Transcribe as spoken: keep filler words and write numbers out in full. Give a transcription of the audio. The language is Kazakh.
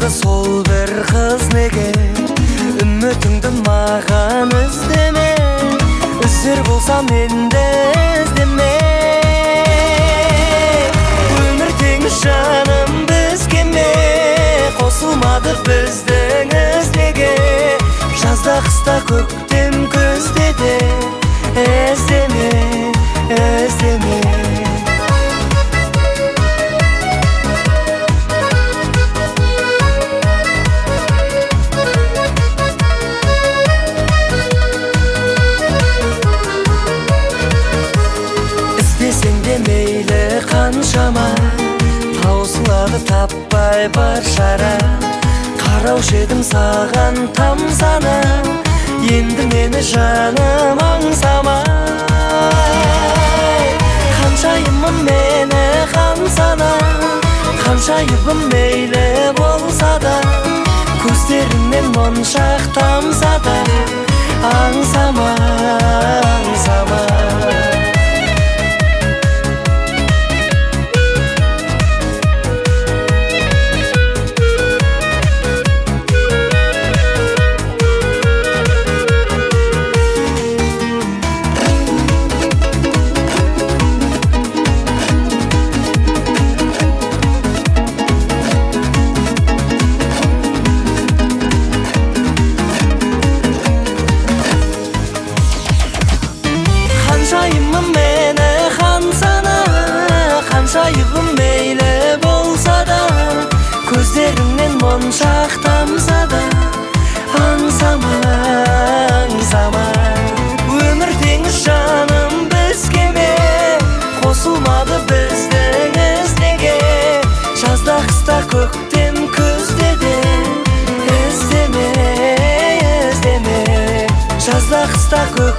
қалды сол бір қыз неге? Үмітіңді маған іздеме, үзір болса менде іздеме. Өмір теңіз жаным бізге ме, қосылмады біздің іздеге. Жазда қыста көктем күзде де іздеме, іздеме. Мейлі қаншама таусылады таппай бар шара. Қараушы едім саған тамсана, енді мені жаным аңсама. Қаншайымым мені қансана, қаншайыбым мейлі болса да, көздеріңнен моншақ тамса да, аңсама, аңсама. Қаншайымым мені қансана, қаншайыбым мейлі болса да, көздеріңнен моншақ тамса да, аңсама, аңсама. Өмір теңіз жаным бізге ме, қосылмады біздің іздеге. Жазда қыста көктем күзде де іздеме, іздеме. Жазда қыста көктем